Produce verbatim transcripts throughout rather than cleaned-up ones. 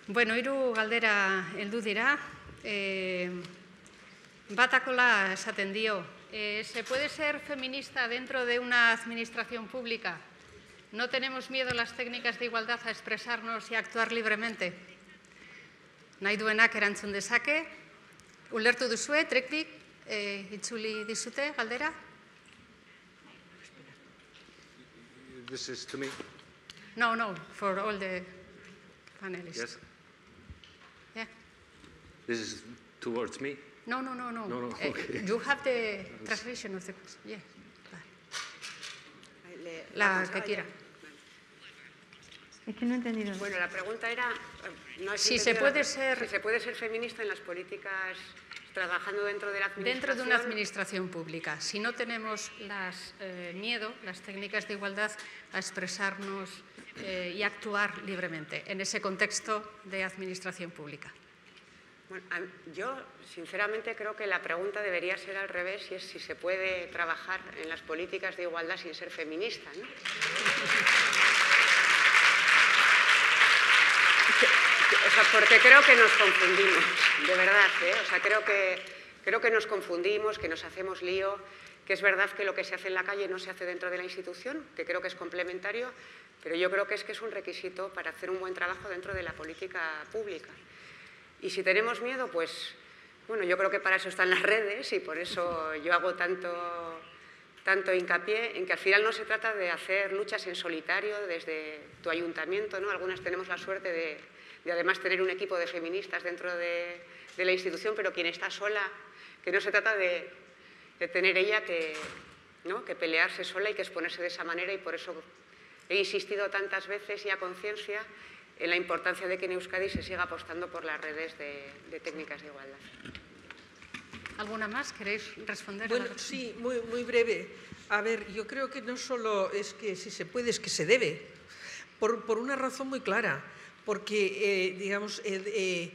Bueno, hiru galdera heldu dira. Eh, batakola esaten dio. Eh, ¿Se puede ser feminista dentro de una administración pública? ¿No tenemos miedo las técnicas de igualdad a expresarnos y a actuar libremente? Nahi duenak erantzun dezake. Ulertu duzue, trektik, eh, itzuli dizute galdera? This is to me. No, no, for all the panelists. Yes. Yeah. This is towards me. No, no, no, no. No, no, Eh, okay. you have the translation of the question. Yeah. Le- La cosa- que ah, quiera. Es que no he entendido. Bueno, la pregunta era, eh, no he Si entendido se la puede pre- ser- si se puede ser feminista en las políticas, trabajando dentro de la administración. Dentro de una administración pública, si no tenemos las, eh, miedo, las técnicas de igualdad a expresarnos eh, y actuar libremente en ese contexto de administración pública. Bueno, a- yo, sinceramente, creo que la pregunta debería ser al revés, y es si se puede trabajar en las políticas de igualdad sin ser feminista, ¿no? O sea, porque creo que nos confundimos, de verdad, ¿eh? O sea, creo que, creo que nos confundimos, que nos hacemos lío, que es verdad que lo que se hace en la calle no se hace dentro de la institución, que creo que es complementario, pero yo creo que es que es un requisito para hacer un buen trabajo dentro de la política pública. Y si tenemos miedo, pues, bueno, yo creo que para eso están las redes y por eso yo hago tanto, tanto hincapié en que al final no se trata de hacer luchas en solitario desde tu ayuntamiento, ¿no? Algunas tenemos la suerte de, de además tener un equipo de feministas dentro de, de la institución, pero quien está sola, que no se trata de, de tener ella que, ¿no? que pelearse sola y que exponerse de esa manera, y por eso he insistido tantas veces y a conciencia en la importancia de que en Euskadi se siga apostando por las redes de, de técnicas de igualdad. ¿Alguna más? ¿Queréis responder? Bueno, a la... sí, muy, muy breve. A ver, yo creo que no solo es que si se puede, es que se debe, por, por una razón muy clara, porque, eh, digamos, el, eh,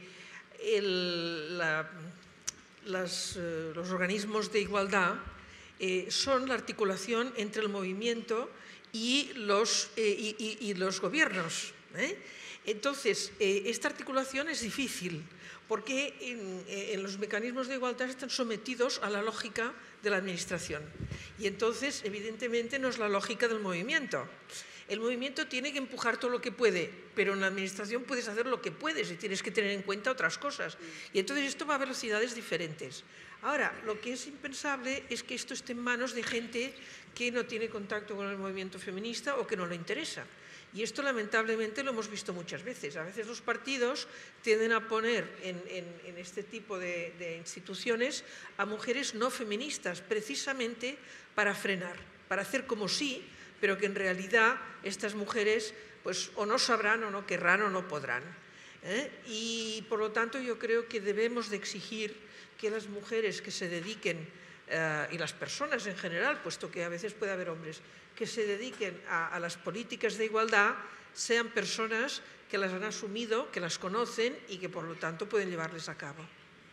el, la, las, eh, los organismos de igualdad eh, son la articulación entre el movimiento y los, eh, y, y, y los gobiernos, ¿eh? Entonces, eh, esta articulación es difícil, porque en, en los mecanismos de igualdad están sometidos a la lógica de la administración. Y entonces, evidentemente, no es la lógica del movimiento. El movimiento tiene que empujar todo lo que puede, pero en la administración puedes hacer lo que puedes y tienes que tener en cuenta otras cosas. Y entonces esto va a velocidades diferentes. Ahora, lo que es impensable es que esto esté en manos de gente que no tiene contacto con el movimiento feminista o que no le interesa. Y esto, lamentablemente, lo hemos visto muchas veces. A veces los partidos tienden a poner en, en, en este tipo de, de instituciones a mujeres no feministas, precisamente para frenar, para hacer como sí, pero que en realidad estas mujeres pues, o no sabrán, o no querrán, o no podrán. ¿eh? Y, por lo tanto, yo creo que debemos de exigir que las mujeres que se dediquen, eh, y las personas en general, puesto que a veces puede haber hombres, que se dediquen a, a las políticas de igualdad, sean personas que las han asumido, que las conocen y que, por lo tanto, pueden llevarles a cabo.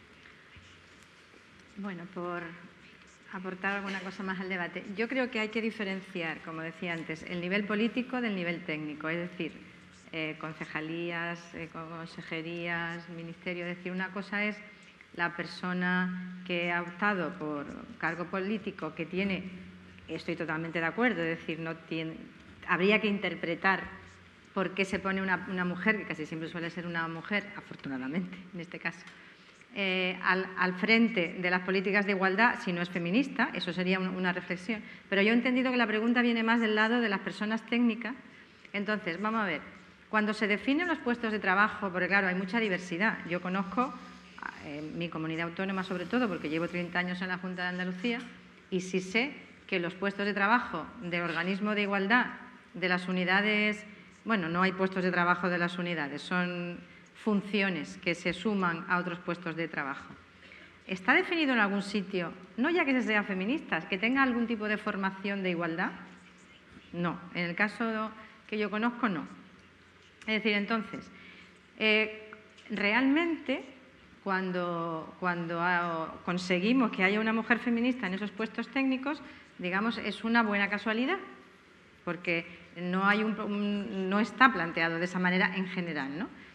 Bueno, por aportar alguna cosa más al debate. Yo creo que hay que diferenciar, como decía antes, el nivel político del nivel técnico, es decir, eh, concejalías, eh, consejerías, ministerio. Es decir, una cosa es la persona que ha optado por cargo político, que tiene, estoy totalmente de acuerdo, es decir, no tiene, habría que interpretar por qué se pone una, una mujer, que casi siempre suele ser una mujer, afortunadamente en este caso, eh, al, al frente de las políticas de igualdad, si no es feminista. Eso sería un, una reflexión. Pero yo he entendido que la pregunta viene más del lado de las personas técnicas. Entonces, vamos a ver, cuando se definen los puestos de trabajo, porque claro, hay mucha diversidad. Yo conozco en mi comunidad autónoma, sobre todo, porque llevo treinta años en la Junta de Andalucía, y sí sé que los puestos de trabajo de organismo de igualdad de las unidades, bueno, no hay puestos de trabajo de las unidades, son funciones que se suman a otros puestos de trabajo. ¿Está definido en algún sitio, no ya que se sea feministas, que tenga algún tipo de formación de igualdad? No, en el caso que yo conozco, no. Es decir, entonces, eh, realmente, cuando, cuando conseguimos que haya una mujer feminista en esos puestos técnicos, digamos, es una buena casualidad, porque no, hay un, un, no está planteado de esa manera en general, ¿no?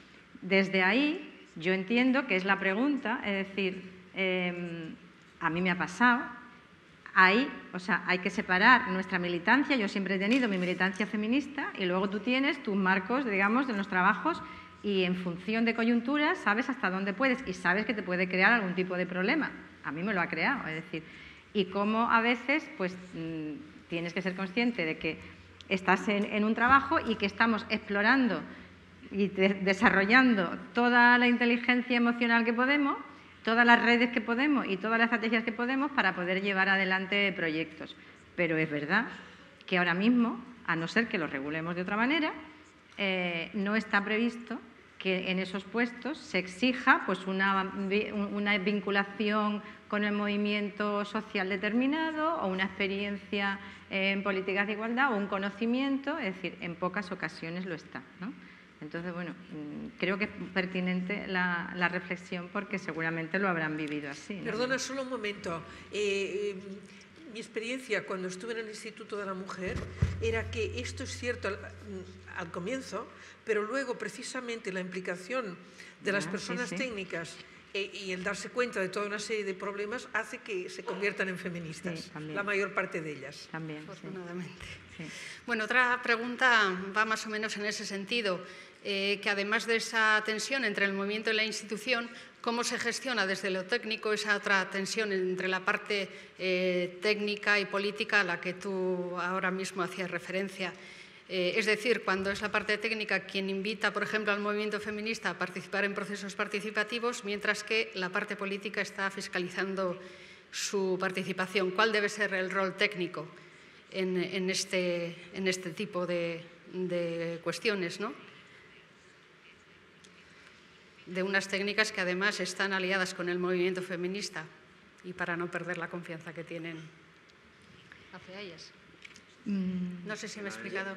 Desde ahí, yo entiendo que es la pregunta, es decir, eh, a mí me ha pasado, hay, o sea, hay que separar nuestra militancia, yo siempre he tenido mi militancia feminista y luego tú tienes tus marcos, digamos, de los trabajos y en función de coyunturas sabes hasta dónde puedes y sabes que te puede crear algún tipo de problema. A mí me lo ha creado, es decir, y cómo a veces pues mmm, tienes que ser consciente de que estás en, en un trabajo y que estamos explorando y de, desarrollando toda la inteligencia emocional que podemos, todas las redes que podemos y todas las estrategias que podemos para poder llevar adelante proyectos. Pero es verdad que ahora mismo, a no ser que lo regulemos de otra manera, eh, no está previsto que en esos puestos se exija pues, una, una vinculación con el movimiento social determinado o una experiencia en políticas de igualdad o un conocimiento, es decir, en pocas ocasiones lo está, ¿no? Entonces, bueno, creo que es pertinente la, la reflexión porque seguramente lo habrán vivido así, ¿no? Perdona, solo un momento. Eh, eh, mi experiencia cuando estuve en el Instituto de la Mujer era que esto es cierto al, al comienzo, pero luego precisamente la implicación de las ah, personas sí, sí. técnicas eh, y el darse cuenta de toda una serie de problemas hace que se conviertan en feministas, sí, la mayor parte de ellas. También, Afortunadamente. Sí. Sí. Bueno, otra pregunta va más o menos en ese sentido, eh, que además de esa tensión entre el movimiento y la institución, ¿cómo se gestiona desde lo técnico esa otra tensión entre la parte eh, técnica y política a la que tú ahora mismo hacías referencia? Eh, es decir, cuando es la parte técnica quien invita, por ejemplo, al movimiento feminista a participar en procesos participativos, mientras que la parte política está fiscalizando su participación. ¿Cuál debe ser el rol técnico en, en, este, en este tipo de, de cuestiones, ¿no? De unas técnicas que además están aliadas con el movimiento feminista y para no perder la confianza que tienen hacia ellas? No sé si me he explicado.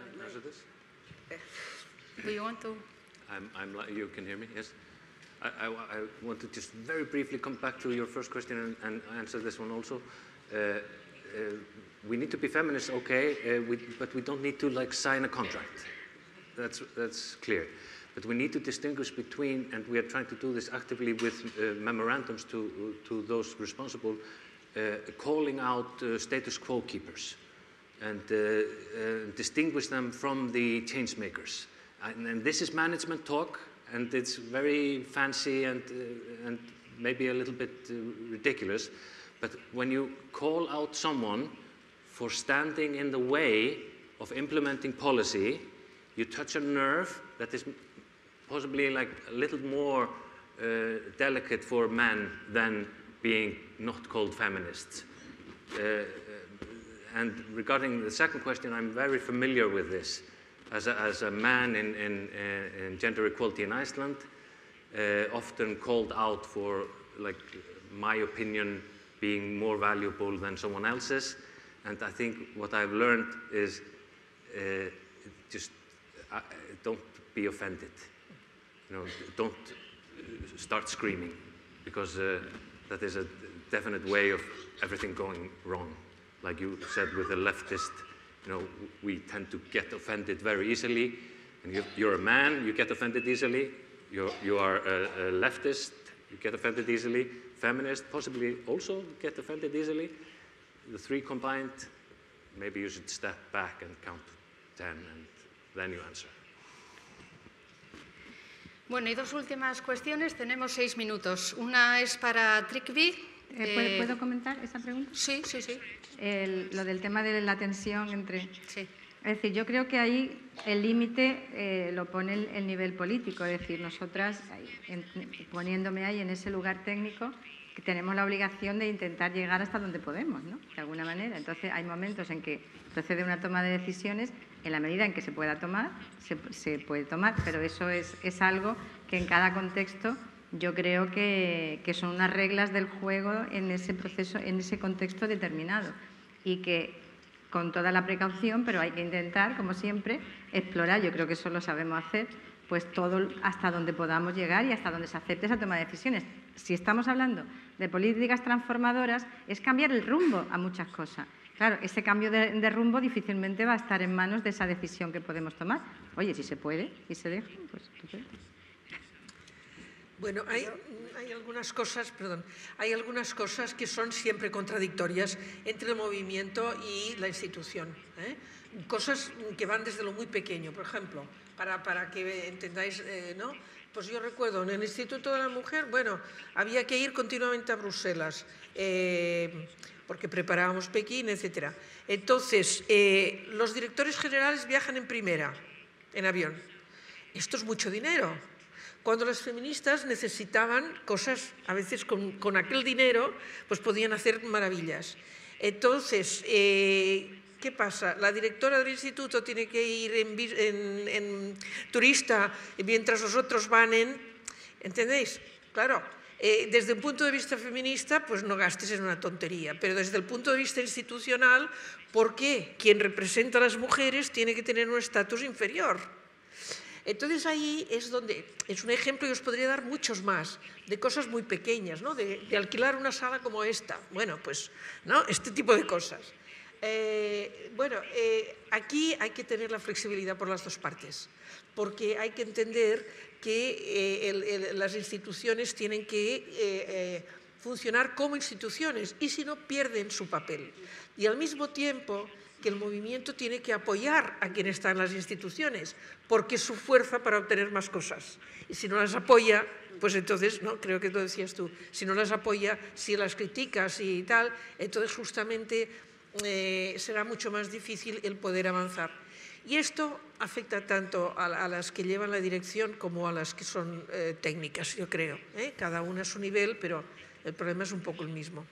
Do you want to? I'm, I'm, you can hear me, yes? I, I, I want to just very briefly come back to your first question and, and answer this one also. Uh, uh, we need to be feminists, okay, uh, we, but we don't need to like sign a contract. That's, that's clear. But we need to distinguish between, and we are trying to do this actively with uh, memorandums to, to those responsible, uh, calling out uh, status quo keepers and uh, uh, distinguish them from the change makers. And, and this is management talk, and it's very fancy and, uh, and maybe a little bit uh, ridiculous, but when you call out someone for standing in the way of implementing policy, you touch a nerve that is possibly like a little more uh, delicate for men than being not called feminists. Uh, and regarding the second question, I'm very familiar with this. As a, as a man in, in, uh, in gender equality in Iceland, uh, often called out for like my opinion being more valuable than someone else's. And I think what I've learned is uh, just uh, don't be offended. You know, don't start screaming, because uh, that is a definite way of everything going wrong. Like you said, with a leftist, you know, we tend to get offended very easily. And you, you're a man, you get offended easily. You're, you are a, a leftist, you get offended easily. Feminist, possibly also get offended easily. The three combined, maybe you should step back and count to ten, and then you answer. Bueno, y dos últimas cuestiones. Tenemos seis minutos. Una es para Trygve. Eh, ¿puedo, ¿Puedo comentar esa pregunta? Sí, sí, sí. El, lo del tema de la tensión entre... Sí. Es decir, yo creo que ahí el límite eh, lo pone el, el nivel político. Es decir, nosotras, en, poniéndome ahí en ese lugar técnico, que tenemos la obligación de intentar llegar hasta donde podemos, ¿no? De alguna manera. Entonces, hay momentos en que procede una toma de decisiones, en la medida en que se pueda tomar, se, se puede tomar, pero eso es, es algo que en cada contexto yo creo que, que son unas reglas del juego en ese proceso, en ese contexto determinado, y que con toda la precaución, pero hay que intentar, como siempre, explorar, yo creo que eso lo sabemos hacer, pues todo hasta donde podamos llegar y hasta donde se acepte esa toma de decisiones. Si estamos hablando de políticas transformadoras, es cambiar el rumbo a muchas cosas. Claro, ese cambio de, de rumbo difícilmente va a estar en manos de esa decisión que podemos tomar. Oye, si se puede y se deja, pues estupendo. Bueno, hay, hay algunas cosas, perdón, hay algunas cosas que son siempre contradictorias entre el movimiento y la institución, ¿eh? Cosas que van desde lo muy pequeño, por ejemplo, para, para que entendáis, eh, ¿no? Pues yo recuerdo, en el Instituto de la Mujer, bueno, había que ir continuamente a Bruselas, eh, porque preparábamos Pekín, etcétera. Entonces, eh, los directores generales viajan en primera, en avión. Esto es mucho dinero. Cuando las feministas necesitaban cosas, a veces con, con aquel dinero, pues podían hacer maravillas. Entonces, eh, ¿qué pasa? La directora del instituto tiene que ir en, en, en turista mientras los otros van en... ¿Entendéis? Claro, eh, desde un punto de vista feminista, pues no gastes en una tontería, pero desde el punto de vista institucional, ¿por qué? Quien representa a las mujeres tiene que tener un estatus inferior. Entonces ahí es donde, es un ejemplo y os podría dar muchos más, de cosas muy pequeñas, ¿no? de, de alquilar una sala como esta, bueno, pues, ¿no? Este tipo de cosas. Eh, bueno, eh, aquí hay que tener la flexibilidad por las dos partes, porque hay que entender que eh, el, el, las instituciones tienen que eh, eh, funcionar como instituciones y si no pierden su papel. Y al mismo tiempo que el movimiento tiene que apoyar a quien está en las instituciones, porque es su fuerza para obtener más cosas. Y si no las apoya, pues entonces, ¿no? Creo que lo decías tú, si no las apoya, si las criticas y tal, entonces justamente eh, será mucho más difícil el poder avanzar. Y esto afecta tanto a, a las que llevan la dirección como a las que son eh, técnicas, yo creo. ¿eh? Cada una a su nivel, pero el problema es un poco el mismo.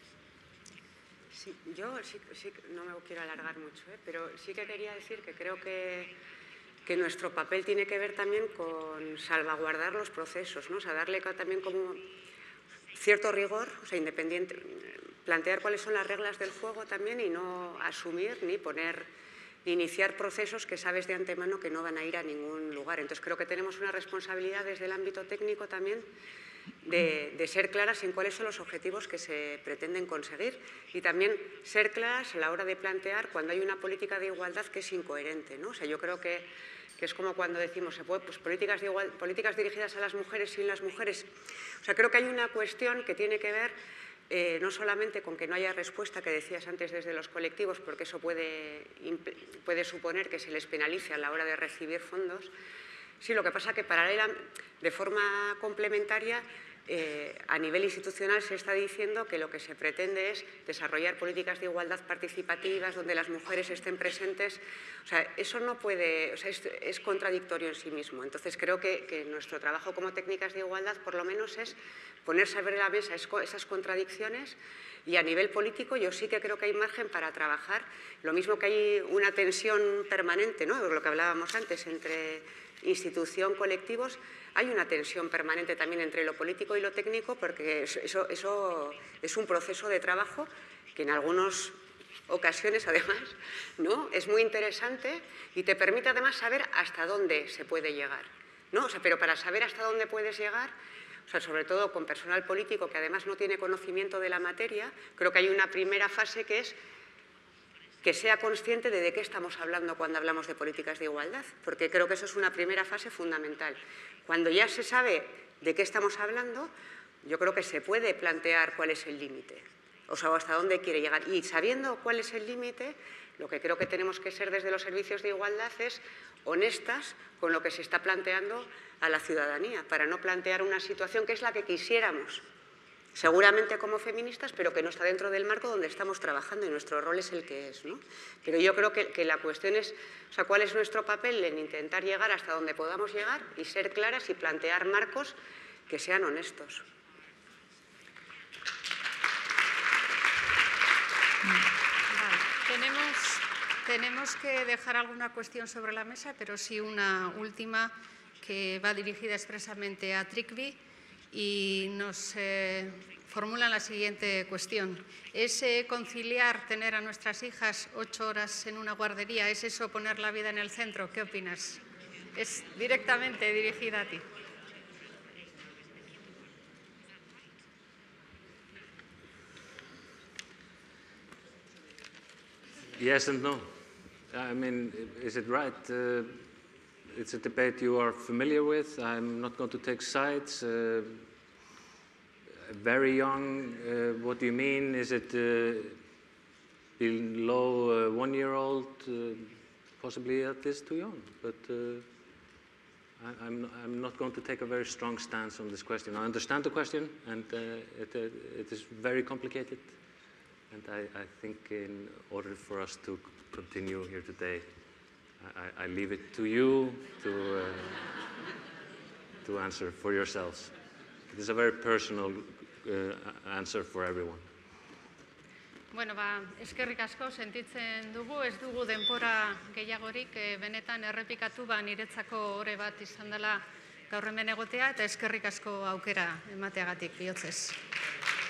Sí, yo sí, sí, no me quiero alargar mucho, ¿eh? pero sí que quería decir que creo que, que nuestro papel tiene que ver también con salvaguardar los procesos, ¿no? O sea, darle también como cierto rigor, o sea, independiente, plantear cuáles son las reglas del juego también y no asumir ni poner, ni iniciar procesos que sabes de antemano que no van a ir a ningún lugar. Entonces creo que tenemos una responsabilidad desde el ámbito técnico también De, de ser claras en cuáles son los objetivos que se pretenden conseguir y también ser claras a la hora de plantear cuando hay una política de igualdad que es incoherente, ¿no? O sea, yo creo que, que es como cuando decimos pues, políticas, de igual, políticas dirigidas a las mujeres sin las mujeres. O sea, creo que hay una cuestión que tiene que ver eh, no solamente con que no haya respuesta, que decías antes desde los colectivos, porque eso puede, puede suponer que se les penalice a la hora de recibir fondos. Sí, lo que pasa es que paralela, de forma complementaria, eh, a nivel institucional se está diciendo que lo que se pretende es desarrollar políticas de igualdad participativas donde las mujeres estén presentes. O sea, eso no puede, o sea, es, es contradictorio en sí mismo. Entonces, creo que, que nuestro trabajo como técnicas de igualdad, por lo menos, es poner sobre la mesa esas contradicciones. Y a nivel político yo sí que creo que hay margen para trabajar. Lo mismo que hay una tensión permanente, ¿no? Lo que hablábamos antes entre institución, colectivos, hay una tensión permanente también entre lo político y lo técnico porque eso, eso es un proceso de trabajo que en algunas ocasiones, además, ¿no? es muy interesante y te permite además saber hasta dónde se puede llegar, ¿no? O sea, pero para saber hasta dónde puedes llegar, o sea, sobre todo con personal político que además no tiene conocimiento de la materia, creo que hay una primera fase que es que sea consciente de de qué estamos hablando cuando hablamos de políticas de igualdad, porque creo que eso es una primera fase fundamental. Cuando ya se sabe de qué estamos hablando, yo creo que se puede plantear cuál es el límite, o sea, hasta dónde quiere llegar. Y sabiendo cuál es el límite, lo que creo que tenemos que ser desde los servicios de igualdad es honestas con lo que se está planteando a la ciudadanía, para no plantear una situación que es la que quisiéramos, seguramente como feministas, pero que no está dentro del marco donde estamos trabajando y nuestro rol es el que es, ¿no? Pero yo creo que, que la cuestión es, o sea, cuál es nuestro papel en intentar llegar hasta donde podamos llegar y ser claras y plantear marcos que sean honestos. Vale. Tenemos, tenemos que dejar alguna cuestión sobre la mesa, pero sí una última que va dirigida expresamente a Trygve. Y nos eh, formulan la siguiente cuestión. ¿Es eh, conciliar tener a nuestras hijas ocho horas en una guardería? ¿Es eso poner la vida en el centro? ¿Qué opinas? Es directamente dirigida a ti. Yes and no. I mean, is it right? Uh, it's a debate you are familiar with. I'm not going to take sides. Uh, very young, uh, what do you mean? Is it uh, below uh, one-year-old? Uh, possibly that is too young, but uh, I, I'm, I'm not going to take a very strong stance on this question. I understand the question, and uh, it, uh, it is very complicated. And I, I think in order for us to continue here today, I, I leave it to you to, uh, to answer for yourselves. It is a very personal uh, answer for everyone. Bueno, ba, eskerrik asko sentitzen dugu, ez dugu denbora gehiagorik, e, benetan errepikatu ba niretzako ore bat izan dela gaur hemen egotea, eta eskerrik asko aukera emateagatik bihotzez.